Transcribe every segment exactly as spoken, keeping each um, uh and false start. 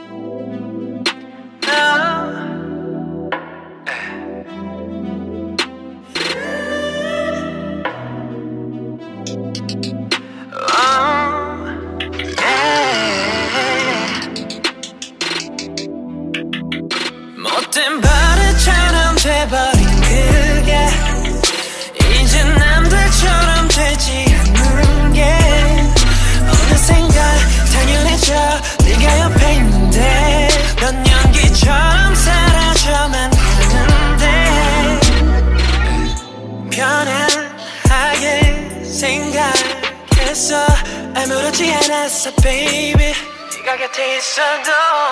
못된 버릇처럼 돼버린 그게 이제 남들처럼 되지 않는 게 어느샌가 당연해져. 네가 옆에 있는데 넌 연기처럼 사라져만 가는데 편안하게 생각했어. 아무렇지 않았어 baby. 네가 곁에 있어도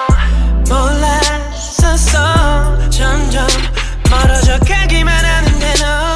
몰랐었어. 점점 멀어져 가기만 하는데 넌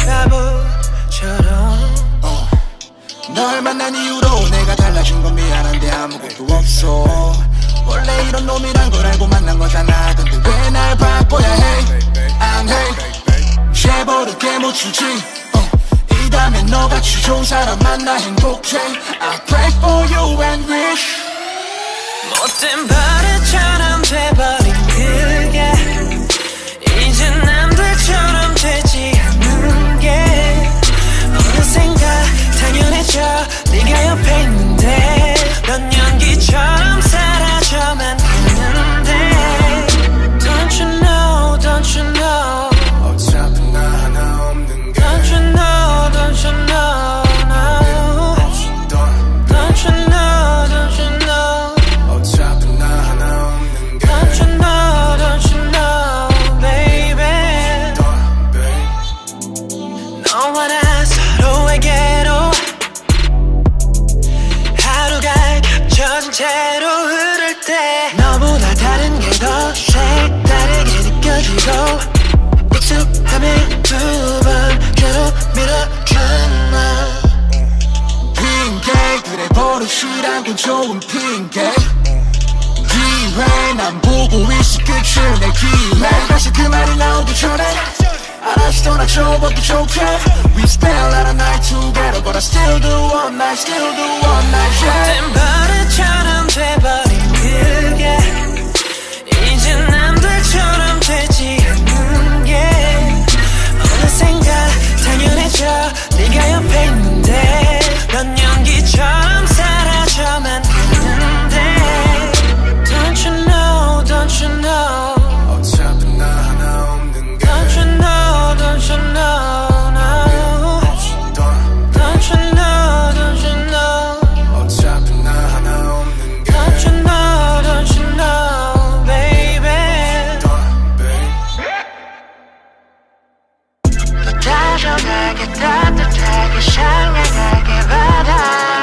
바보처럼 어. 널 만난 이후로 내가 달라진 건 미안한데 아무것도 없어. 원래 이런 놈이란 걸 알고 만난 거잖아. 근데 왜 날 바꿔야 해. 안 해. 재버릇 못추지. 어. 이 다음에 너같이 좋은 사람 만나 행복해. I pray for you and wish. 못된 버릇처럼 돼버린 그게 이제 남들처럼 되지 않는 게 어느샌가 당연해져. 네가 옆에 있는데 넌 연기처럼 사라져만 가는데 Don't you know, don't you know 어차피 나 하나 없는 게 Don't you know, don't you know no. Don't you know, don't you know 어차피 나 하나 없는 게 Don't you know, don't you know, baby. 너와 나 서로에게로 하루가 겹쳐진 채로 흐를 때 너보다 다른 게 더 색다르게 느껴지고 익숙함에 두 번 괴로 밀어준 너 핑계 그래 버릇이란 좋은 핑계. 기회 난 보고 있을 끝을 내 기회. 다시 그 말이 나오기 전에 알아서 떠나줘봐도 좋게. We spend a lot of night together but I still do one night, still do one night yeah. 못된 버릇처럼 돼버린 그게 이제 남들처럼 되지 않는 게 어느샌가 당연해져. 네가 옆에 있는데 넌 연기처럼 사라져만 가는데 Don't you know, don't you know 어차피 나 하나 없는 게 Don't you know, don't you know no. Don't you know, don't you know 어차피 나 하나 없는 게 Don't you know, don't you know baby. 더 다정하게 따뜻하게 상냥하게 받아